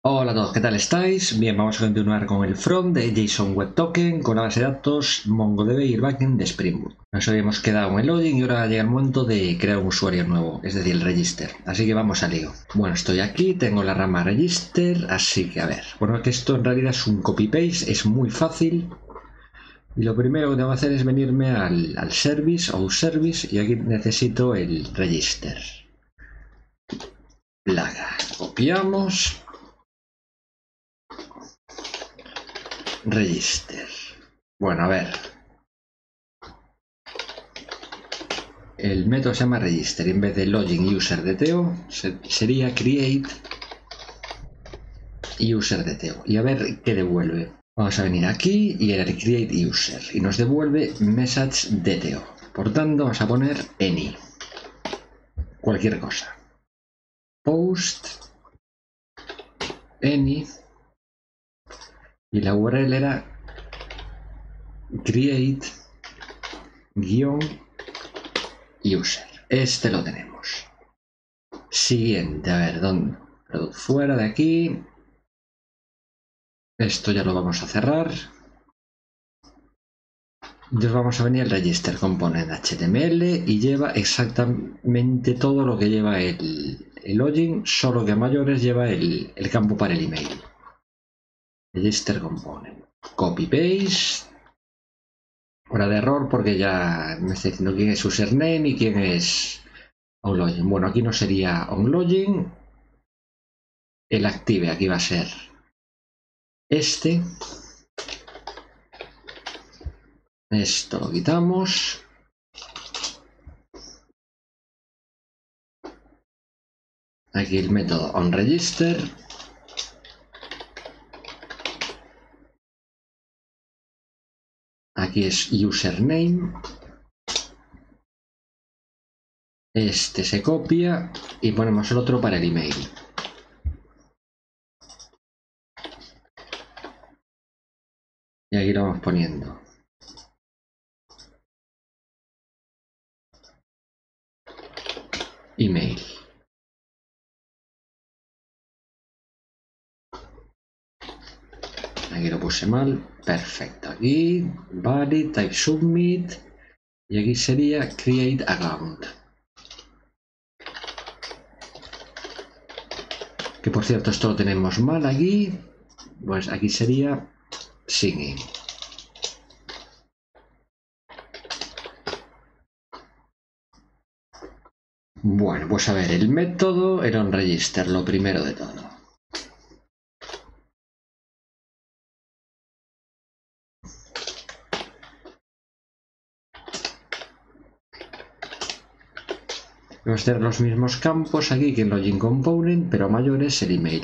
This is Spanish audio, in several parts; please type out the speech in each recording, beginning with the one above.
Hola a todos, ¿qué tal estáis? Bien, vamos a continuar con el front de JSON Web Token con la base de datos MongoDB y el backend de Spring Boot. Nos habíamos quedado en el login y ahora llega el momento de crear un usuario nuevo, es decir, el register. Así que vamos al lío. Bueno, estoy aquí, tengo la rama register, así que a ver. Bueno, que esto en realidad es un copy-paste, es muy fácil. Y lo primero que tengo que hacer es venirme al service o service y aquí necesito el register. Plaga. Copiamos. Register. Bueno, a ver. El método se llama register. En vez de login user DTO sería create user DTO. Y a ver qué devuelve. Vamos a venir aquí y era el create user. Y nos devuelve message DTO. Por tanto, vamos a poner any. Cualquier cosa. Post any. Y la URL era create user. Este lo tenemos. Siguiente, a ver, ¿dónde? Fuera de aquí. Esto ya lo vamos a cerrar. Entonces vamos a venir al register component HTML y lleva exactamente todo lo que lleva el login, solo que a mayores lleva el campo para el email. Register component. Copy paste. Hora de error porque ya me está diciendo quién es username y quién es onLogin. Bueno, aquí no sería onLogin. El active aquí va a ser este. Esto lo quitamos. Aquí el método onRegister. Aquí es username. Este se copia y ponemos el otro para el email. Y aquí lo vamos poniendo. Email. Aquí lo puse mal. Perfecto. Aquí, body, type submit. Y aquí sería create account. Que por cierto, esto lo tenemos mal aquí. Pues aquí sería sign. Bueno, pues a ver, el método era un register, lo primero de todo. Vamos a tener los mismos campos aquí que en login component, pero mayor es el email.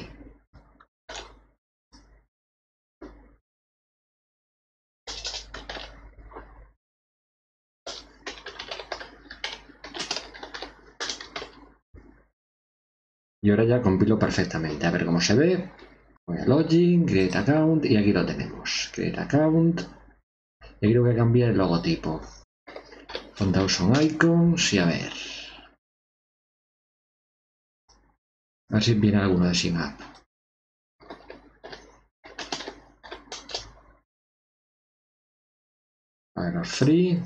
Y ahora ya compilo perfectamente. A ver cómo se ve. Voy a login, create account y aquí lo tenemos. Create account. Y aquí voy a cambiar el logotipo. Con Dawson Icons y a ver. A ver si viene alguno de Sign Up. A ver, los free.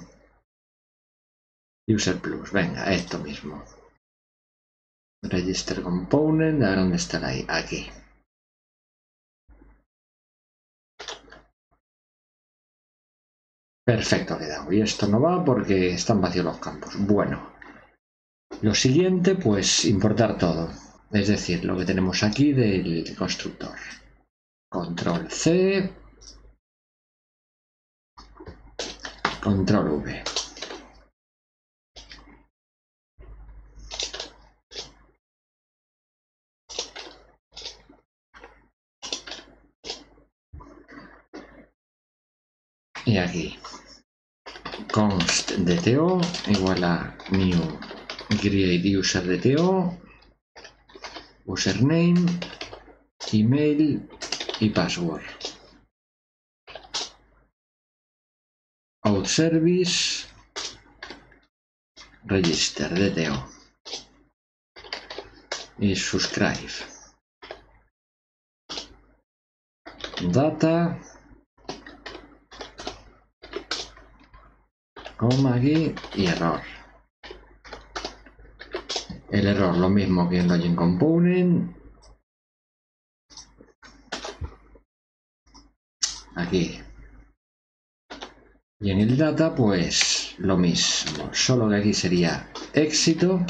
User Plus. Venga, esto mismo. Register Component. A ver dónde estará ahí. Aquí. Perfecto, quedado. Y esto no va porque están vacíos los campos. Bueno. Lo siguiente, pues importar todo. Es decir, lo que tenemos aquí del constructor. Control C. Control V. Y aquí. Const DTO igual a new create user DTO. Username. Email y password. Out service. Register DTO. Y subscribe. data, coma aquí y error. El error lo mismo que en login component. Aquí. Y en el data pues lo mismo, solo que aquí sería éxito,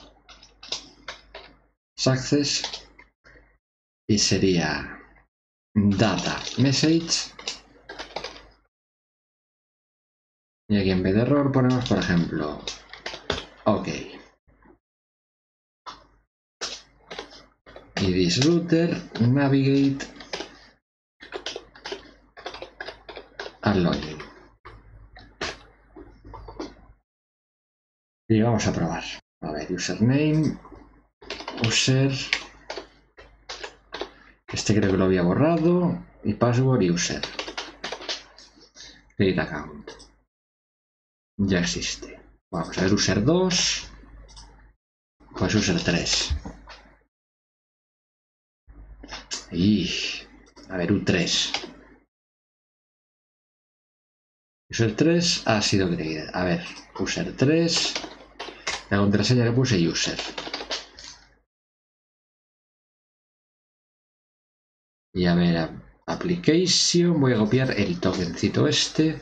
success, y sería data message. Y aquí en vez de error ponemos, por ejemplo, ok. Y this router navigate al login. Y vamos a probar. A ver, username, user. Este creo que lo había borrado. Y password user. Create account. Ya existe. Vamos a ver user 2. Pues user 3. Y a ver, U3. User 3 ha sido creída. A ver, user 3. La contraseña que puse user. Y a ver, application. Voy a copiar el tokencito este.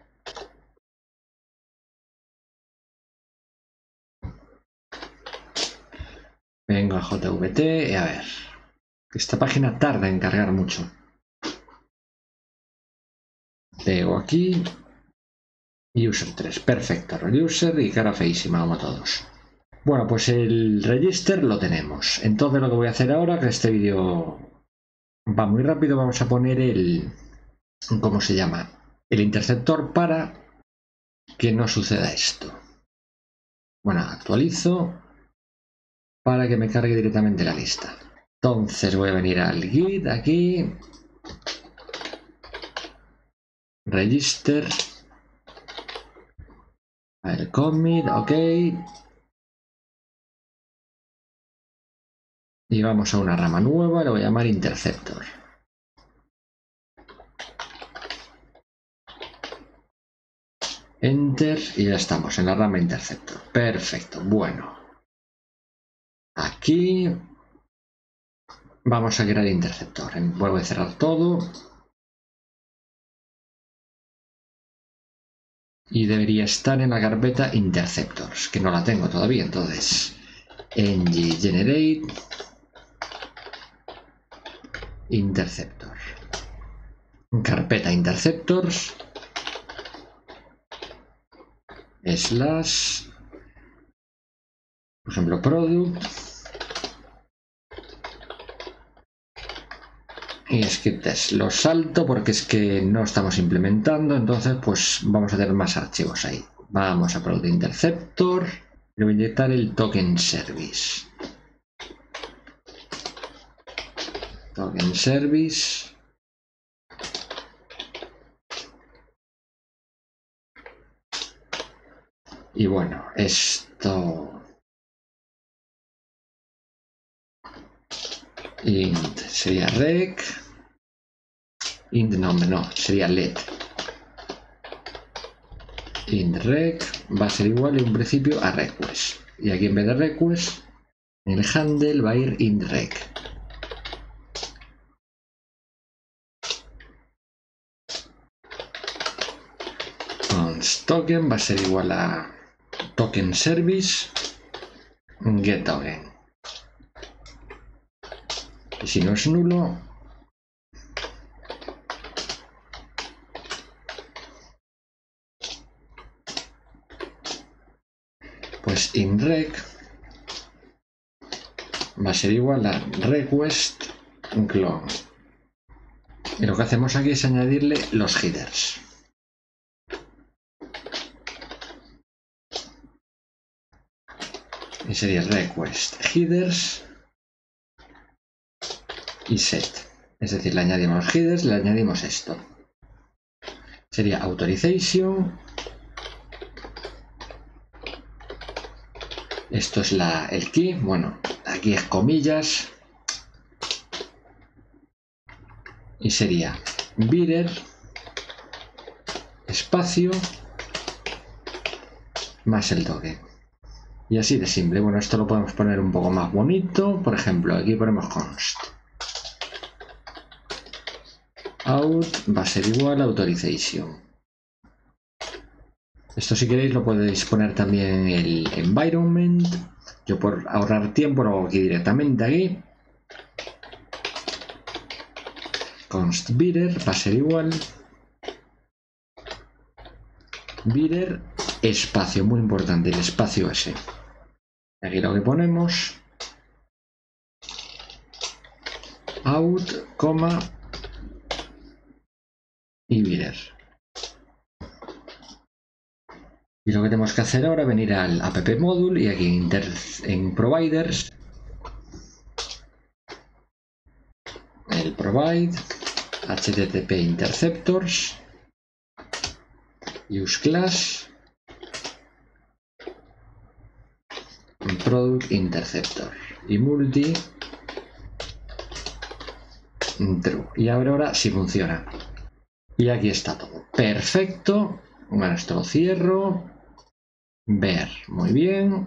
Vengo a JVT y a ver. Esta página tarda en cargar mucho. Pego aquí. User 3. Perfecto. User y cara feísima como todos. Bueno, pues el register lo tenemos. Entonces lo que voy a hacer ahora, que este vídeo va muy rápido, vamos a poner el... ¿Cómo se llama? El interceptor para que no suceda esto. Bueno, actualizo para que me cargue directamente la lista. Entonces voy a venir al git aquí. Register. El commit, ok. Y vamos a una rama nueva, le voy a llamar interceptor. Enter y ya estamos en la rama interceptor. Perfecto, bueno. Aquí vamos a crear interceptor. Vuelvo a cerrar todo. Y debería estar en la carpeta interceptors, que no la tengo todavía, entonces ng generate interceptor, carpeta interceptors slash, por ejemplo, product y scripts. Lo salto porque es que no estamos implementando, entonces pues vamos a tener más archivos ahí. Vamos a product interceptor y voy a inyectar el token service. Token service. Y bueno, esto int sería rec, int nombre no, sería let. Int rec va a ser igual en un principio a request. Y aquí en vez de request, en el handle va a ir int rec. Const token va a ser igual a token service get token. Y si no es nulo, pues inrec va a ser igual a request clone. Y lo que hacemos aquí es añadirle los headers. Y sería request headers y set. Es decir, le añadimos los headers, le añadimos esto. Sería authorization. Esto es el key. Bueno, aquí es comillas. y sería bidder espacio más el token. Y así de simple. Bueno, esto lo podemos poner un poco más bonito. Por ejemplo, aquí ponemos const out va a ser igual a authorization. Esto, si queréis, lo podéis poner también en el environment. Yo, por ahorrar tiempo, lo hago aquí directamente aquí. Const bidder va a ser igual bidder espacio, muy importante, el espacio ese. Aquí lo que ponemos out, coma y bidder. Y lo que tenemos que hacer ahora es venir al app module y aquí en providers el provide http interceptors use class product interceptor y multi true. Y ahora sí funciona. Y aquí está todo. Perfecto. Bueno, esto lo cierro. Ver. Muy bien.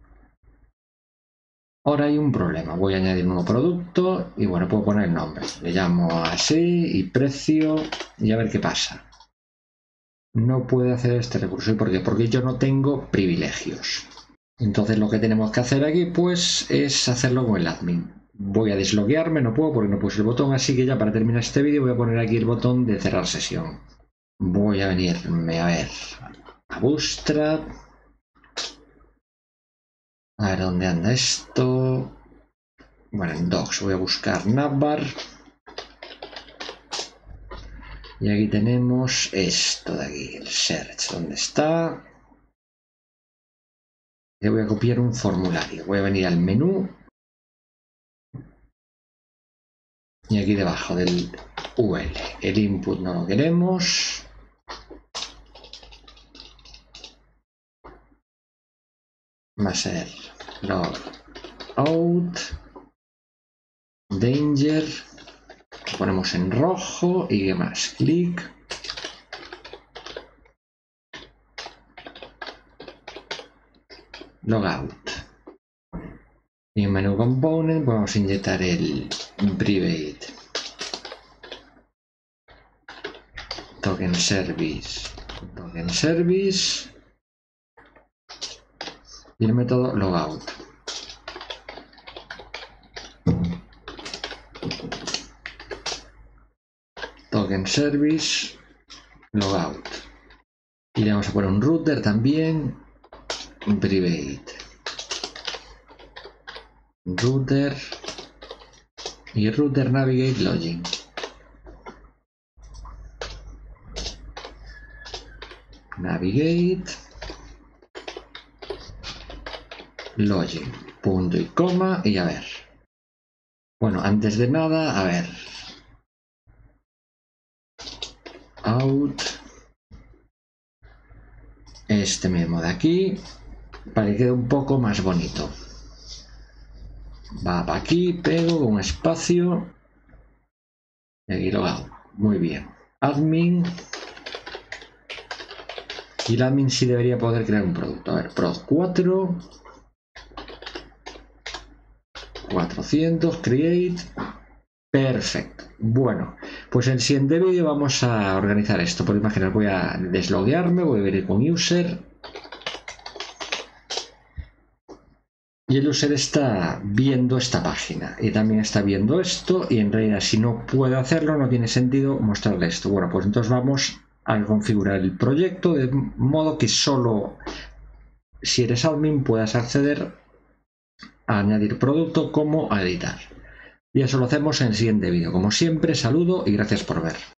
Ahora hay un problema. Voy a añadir un nuevo producto y bueno, puedo poner el nombre. Le llamo así y precio y a ver qué pasa. No puede hacer este recurso. ¿Y por qué? Porque yo no tengo privilegios. Entonces lo que tenemos que hacer aquí pues es hacerlo con el admin. Voy a desloguearme, no puedo porque no puse el botón, así que ya para terminar este vídeo voy a poner aquí el botón de cerrar sesión. Voy a venirme a ver a Bootstrap. A ver dónde anda esto. Bueno, en Docs voy a buscar Navbar. Y aquí tenemos esto de aquí, el search. ¿Dónde está? Le voy a copiar un formulario. Voy a venir al menú. Y aquí debajo del UL. El input no lo queremos. Va a ser log out. Danger. Lo ponemos en rojo. Y qué más. Click. Logout. Y en menú component vamos a inyectar el private token service y el método logout. Token service logout. Y le vamos a poner un router también. Private router y router navigate login. Navigate login, punto y coma, y a ver. Bueno, antes de nada, a ver. Out. Este mismo de aquí, para que quede un poco más bonito. Va para aquí, pego un espacio. Y aquí lo hago. Muy bien. Admin. Y el admin sí debería poder crear un producto. A ver, prod 4. 400, create. Perfecto. Bueno, pues en el siguiente vídeo vamos a organizar esto. Por imaginar, voy a desloguearme, voy a venir con user. Y el user está viendo esta página y también está viendo esto, y en realidad si no puede hacerlo no tiene sentido mostrarle esto. Bueno, pues entonces vamos a configurar el proyecto de modo que solo si eres admin puedas acceder a añadir producto como a editar. Y eso lo hacemos en el siguiente vídeo. Como siempre, saludo y gracias por ver.